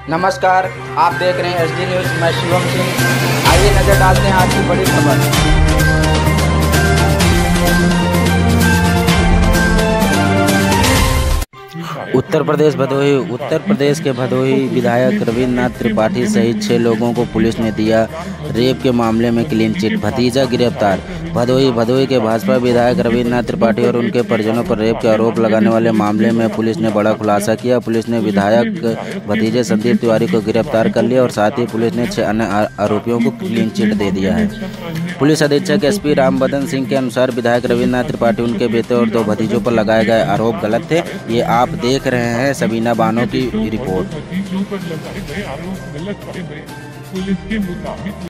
नमस्कार, आप देख रहे हैं SD न्यूज़। मैं शिवम सिंह। आइए नजर डालते हैं आज की बड़ी खबर। उत्तर प्रदेश के भदोही विधायक रविन्द्रनाथ त्रिपाठी सहित 6 लोगों को पुलिस ने दिया रेप के मामले में क्लीन चिट, भतीजा गिरफ्तार। भदोही के भाजपा विधायक रविन्द्रनाथ त्रिपाठी और उनके परिजनों पर रेप के आरोप लगाने वाले मामले में पुलिस ने बड़ा खुलासा किया। पुलिस ने विधायक भतीजे संदीप तिवारी को गिरफ्तार कर लिया और साथ ही पुलिस ने 6 अन्य आरोपियों को क्लीन चिट दे दिया है। पुलिस अधीक्षक SP रामबदन सिंह के अनुसार विधायक रविन्द्रनाथ त्रिपाठी, उनके बेटे और 2 भतीजों पर लगाए गए आरोप गलत थे। ये आप देख रहे हैं सबीना बानो की रिपोर्ट।